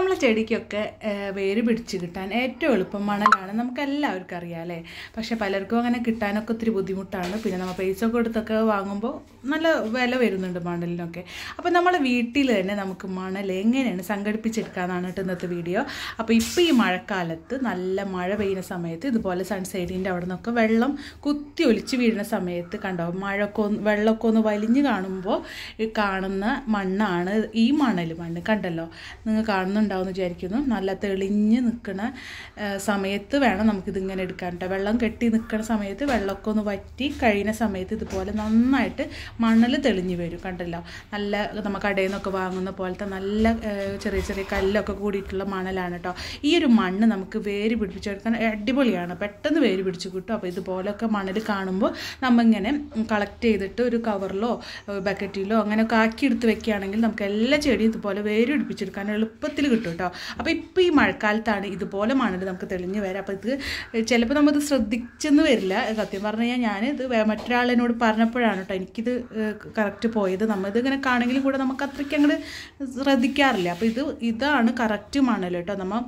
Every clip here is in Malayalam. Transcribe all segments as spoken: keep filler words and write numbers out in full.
നമ്മളെ ചെടിക്കൊക്കെ വേര് പിടിച്ച് കിട്ടാൻ ഏറ്റവും എളുപ്പം മണലാണ്. നമുക്ക് എല്ലാവർക്കും അറിയാം അല്ലേ. പക്ഷെ പലർക്കും അങ്ങനെ കിട്ടാനൊക്കെ ഒത്തിരി ബുദ്ധിമുട്ടാണ്. പിന്നെ നമ്മൾ പൈസ കൊടുത്തൊക്കെ വാങ്ങുമ്പോൾ നല്ല വില വരുന്നുണ്ട് മണലിനൊക്കെ. അപ്പോൾ നമ്മളെ വീട്ടിൽ തന്നെ നമുക്ക് മണൽ എങ്ങനെയാണ് സംഘടിപ്പിച്ചെടുക്കാമെന്നാണ് കേട്ടോ ഇന്നത്തെ വീഡിയോ. അപ്പോൾ ഇപ്പോൾ ഈ മഴക്കാലത്ത് നല്ല മഴ പെയ്യുന്ന സമയത്ത് ഇതുപോലെ സൺസൈഡിൻ്റെ അവിടെ നിന്നൊക്കെ വെള്ളം കുത്തി ഒലിച്ച് വീഴുന്ന സമയത്ത് കണ്ടോ മഴയൊക്കെ ഒന്ന് വെള്ളമൊക്കെ ഒന്ന് വലിഞ്ഞ് കാണുമ്പോൾ കാണുന്ന മണ്ണാണ് ഈ മണൽ മണ്ണ്. കണ്ടല്ലോ, നിങ്ങൾ കാണുന്നുണ്ടാവുമെന്ന് വിചാരിക്കുന്നു. നല്ല തെളിഞ്ഞ് നിൽക്കുന്ന സമയത്ത് വേണം നമുക്കിതിങ്ങനെ എടുക്കാൻ കേട്ടോ. വെള്ളം കെട്ടി നിൽക്കുന്ന സമയത്ത് വെള്ളമൊക്കെ ഒന്ന് വറ്റി കഴിയുന്ന സമയത്ത് ഇതുപോലെ നന്നായിട്ട് മണൽ തെളിഞ്ഞ് വരും. കണ്ടല്ലോ, നല്ല നമ്മൾ കടയിൽ നിന്നൊക്കെ വാങ്ങുന്ന പോലത്തെ നല്ല ചെറിയ ചെറിയ കല്ലൊക്കെ കൂടിയിട്ടുള്ള മണലാണ് കേട്ടോ. ഈ ഒരു മണ്ണ് നമുക്ക് വേര് പിടിപ്പിച്ചെടുക്കാൻ അടിപൊളിയാണ്, പെട്ടെന്ന് വേര് പിടിച്ച് കിട്ടും. അപ്പോൾ ഇതുപോലെയൊക്കെ മണൽ കാണുമ്പോൾ നമ്മളിങ്ങനെ കളക്ട് ചെയ്തിട്ട് ഒരു കവറിലോ ബക്കറ്റിലോ അങ്ങനെയൊക്കെ ആക്കി എടുത്ത് വെക്കുകയാണെങ്കിൽ നമുക്ക് എല്ലാ ചെടിയും ഇതുപോലെ വേര് പിടിപ്പിച്ചെടുക്കാൻ എളുപ്പത്തിൽ കിട്ടും കേട്ടോ. അപ്പോൾ ഇപ്പോൾ ഈ മഴക്കാലത്താണ് ഇതുപോലെ മണൽ നമുക്ക് തെളിഞ്ഞ് വരാം. അപ്പോൾ ഇത് ചിലപ്പോൾ നമ്മളിത് ശ്രദ്ധിച്ചെന്ന് വരില്ല. സത്യം പറഞ്ഞു കഴിഞ്ഞാൽ ഞാനിത് മറ്റൊരാളിനോട് പറഞ്ഞപ്പോഴാണ് കേട്ടോ എനിക്കിത് കറക്റ്റ് പോയത്. നമ്മളിത് ഇങ്ങനെ കാണെങ്കിലും കൂടെ നമുക്ക് അത്രയ്ക്ക് അങ്ങോട്ട് ശ്രദ്ധിക്കാറില്ല. അപ്പോൾ ഇത് ഇതാണ് കറക്റ്റ് മണൽ കേട്ടോ. നമ്മൾ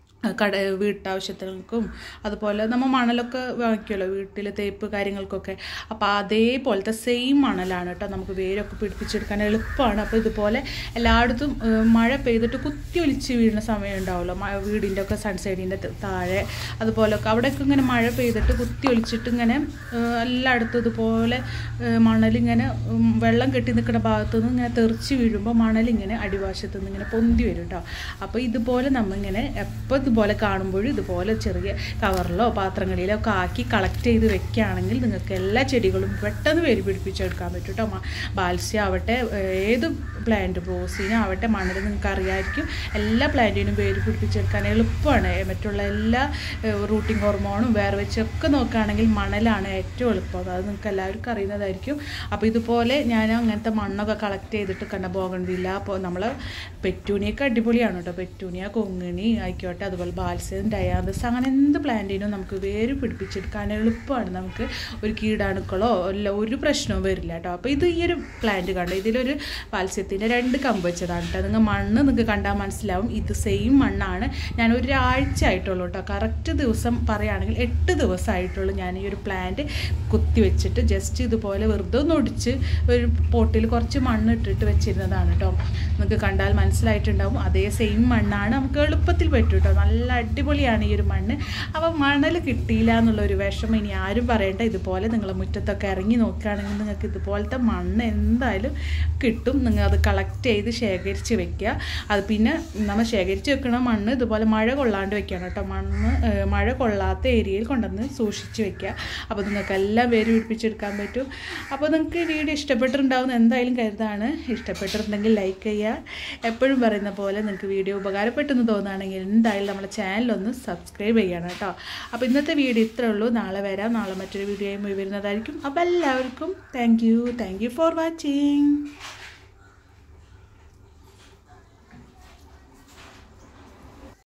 കട വീട്ടാവശ്യത്തിനും അതുപോലെ നമ്മൾ മണലൊക്കെ വാങ്ങിക്കുമല്ലോ വീട്ടിൽ തേപ്പ് കാര്യങ്ങൾക്കൊക്കെ. അപ്പോൾ അതേപോലത്തെ സെയിം മണലാണ് കേട്ടോ. നമുക്ക് വേരൊക്കെ പിടിപ്പിച്ചെടുക്കാൻ എളുപ്പമാണ്. അപ്പോൾ ഇതുപോലെ എല്ലായിടത്തും മഴ പെയ്തിട്ട് കുത്തി ഒലിച്ച് വീഴുന്ന സമയം ഉണ്ടാവുമല്ലോ, വീടിൻ്റെ ഒക്കെ സൺസൈഡിൻ്റെ താഴെ അതുപോലൊക്കെ അവിടെയൊക്കെ ഇങ്ങനെ മഴ പെയ്തിട്ട് കുത്തി ഒലിച്ചിട്ട് ഇങ്ങനെ എല്ലായിടത്തും ഇതുപോലെ മണലിങ്ങനെ വെള്ളം കെട്ടി നിൽക്കുന്ന ഭാഗത്തു നിന്ന് ഇങ്ങനെ തെറിച്ച് വീഴുമ്പോൾ മണലിങ്ങനെ അടിവശത്തു നിന്ന് ഇങ്ങനെ പൊന്തി വരും കേട്ടോ. അപ്പോൾ ഇതുപോലെ നമ്മളിങ്ങനെ എപ്പോൾ ഇതുപോലെ കാണുമ്പോഴും ഇതുപോലെ ചെറിയ കവറിലോ പാത്രങ്ങളിലോ ഒക്കെ ആക്കി കളക്ട് ചെയ്ത് വെക്കുകയാണെങ്കിൽ നിങ്ങൾക്ക് എല്ലാ ചെടികളും പെട്ടെന്ന് വേര് പിടിപ്പിച്ചെടുക്കാൻ പറ്റും കേട്ടോ. ബാൽസ്യ ആവട്ടെ ഏത് പ്ലാന്റ് റോസിനും ആവട്ടെ മണൽ നിങ്ങൾക്ക് അറിയാമായിരിക്കും. എല്ലാ പ്ലാന്റിനും വേര് പിടിപ്പിച്ചെടുക്കാൻ എളുപ്പമാണ്. മറ്റുള്ള എല്ലാ റൂട്ടിംഗ് ഹോർമോണും വേറെ വെച്ചൊക്കെ നോക്കുകയാണെങ്കിൽ മണലാണ് ഏറ്റവും എളുപ്പം. അത് നിങ്ങൾക്ക് എല്ലാവർക്കും അറിയുന്നതായിരിക്കും. അപ്പോൾ ഇതുപോലെ ഞാൻ അങ്ങനത്തെ മണ്ണൊക്കെ കളക്ട് ചെയ്തിട്ട് കണ്ട ബോഗൺവില്ല. അപ്പോൾ നമ്മൾ പെറ്റൂണിയൊക്കെ അടിപൊളിയാണ് കേട്ടോ. പെറ്റൂണിയ കൊങ്ങിണി ആയിക്കോട്ടെ, അതുപോലെ ബാൽസ്യം ഡയാന്തസ് അങ്ങനെ എന്ത് പ്ലാന്റിനും നമുക്ക് വേര് പിടിപ്പിച്ചെടുക്കാൻ എളുപ്പമാണ്. നമുക്ക് ഒരു കീടാണുക്കളോ അല്ല ഒരു പ്രശ്നവും വരില്ല കേട്ടോ. അപ്പോൾ ഇത് ഈ ഒരു പ്ലാന്റ് കണ്ടോ, ഇതിലൊരു ബാൽസ്യത്തിൻ്റെ രണ്ട് കമ്പ് വെച്ചതാണ് കേട്ടോ. നിങ്ങൾ മണ്ണ് നിങ്ങൾക്ക് കണ്ടാൽ മനസ്സിലാവും ഇത് സെയിം മണ്ണാണ്. ഞാൻ ഒരാഴ്ച ആയിട്ടുള്ളൂ കേട്ടോ. കറക്റ്റ് ദിവസം പറയുകയാണെങ്കിൽ എട്ട് ദിവസമായിട്ടുള്ളൂ ഞാൻ ഈ ഒരു പ്ലാന്റ് കുത്തി വെച്ചിട്ട് ജസ്റ്റ് ഇതുപോലെ വെറുതെ ഒന്ന് ഒടിച്ച് ഒരു പോട്ടിൽ കുറച്ച് മണ്ണ് ഇട്ടിട്ട് വെച്ചിരുന്നതാണ് കേട്ടോ. നിങ്ങൾക്ക് കണ്ടാൽ മനസ്സിലായിട്ടുണ്ടാവും അതേ സെയിം മണ്ണാണ്. നമുക്ക് എളുപ്പത്തിൽ പറ്റും കേട്ടോ. നല്ല അടിപൊളിയാണ് ഈ ഒരു മണ്ണ്. അപ്പോൾ മണൽ കിട്ടിയില്ല എന്നുള്ളൊരു വിഷമം ഇനി ആരും പറയണ്ട. ഇതുപോലെ നിങ്ങൾ മുറ്റത്തൊക്കെ ഇറങ്ങി നോക്കുകയാണെങ്കിൽ നിങ്ങൾക്ക് ഇതുപോലത്തെ മണ്ണ് എന്തായാലും കിട്ടും. നിങ്ങൾ അത് കളക്ട് ചെയ്ത് ശേഖരിച്ച് വെക്കുക. അത് പിന്നെ നമ്മൾ ശേഖരിച്ച് വെക്കണ മണ്ണ് ഇതുപോലെ മഴ കൊള്ളാണ്ട് വെക്കണം കേട്ടോ. മണ്ണ് മഴ കൊള്ളാത്ത ഏരിയയിൽ കൊണ്ടുവന്ന് സൂക്ഷിച്ച് വെക്കുക. അപ്പോൾ നിങ്ങൾക്ക് എല്ലാം വേര് പിടിപ്പിച്ചെടുക്കാൻ പറ്റും. അപ്പോൾ നിങ്ങൾക്ക് വീഡിയോ ഇഷ്ടപ്പെട്ടിട്ടുണ്ടാവുന്ന എന്തായാലും കരുതാണ്. ഇഷ്ടപ്പെട്ടിട്ടുണ്ടെങ്കിൽ ലൈക്ക് ചെയ്യുക. എപ്പോഴും പറയുന്ന പോലെ നിങ്ങൾക്ക് വീഡിയോ ഉപകാരപ്പെട്ടെന്ന് തോന്നുകയാണെങ്കിൽ എന്തായാലും നമ്മളെ ചാനലൊന്ന് സബ്സ്ക്രൈബ് ചെയ്യണം കേട്ടോ. അപ്പോൾ ഇന്നത്തെ വീഡിയോ ഇത്രേ ഉള്ളൂ. നാളെ വരാം. നാളെ മറ്റൊരു വീഡിയോയും വരുന്നതായിരിക്കും. അപ്പോൾ എല്ലാവർക്കും thank you thank you for watching.